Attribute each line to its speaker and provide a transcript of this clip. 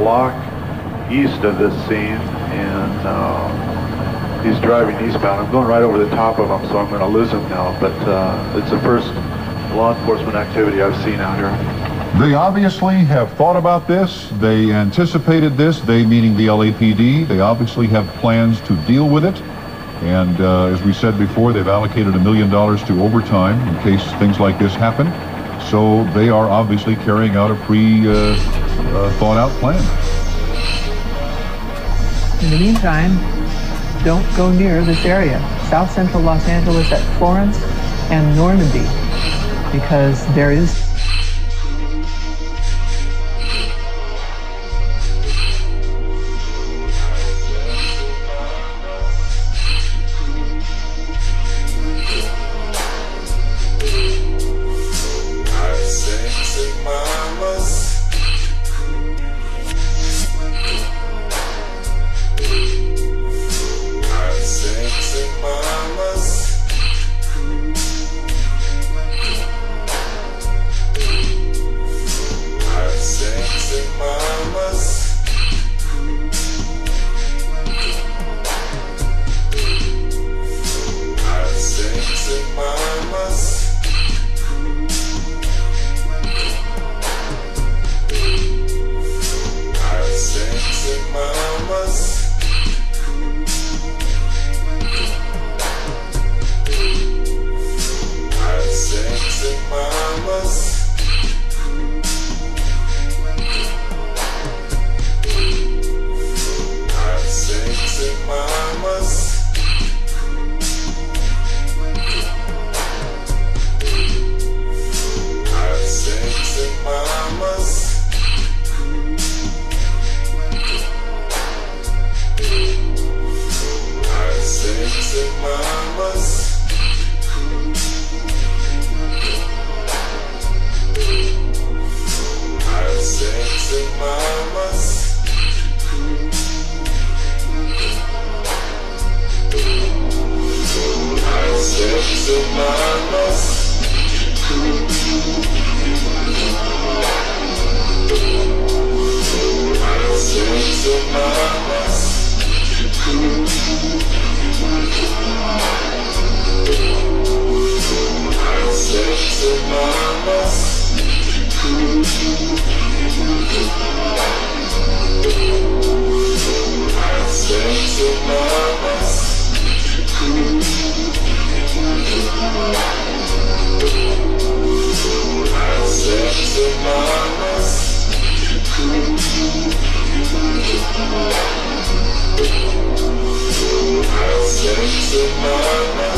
Speaker 1: block east of this scene, and he's driving eastbound. I'm going right over the top of him, so I'm going to lose him now, but it's the first law enforcement activity I've seen out here.
Speaker 2: They obviously have thought about this. They anticipated this, they meaning the LAPD. They obviously have plans to deal with it. And as we said before, they've allocated $1 million to overtime in case things like this happen. So they are obviously carrying out a thought out plan.
Speaker 3: In the meantime, don't go near this area, South Central Los Angeles at Florence and Normandy, because there is
Speaker 4: Mamas.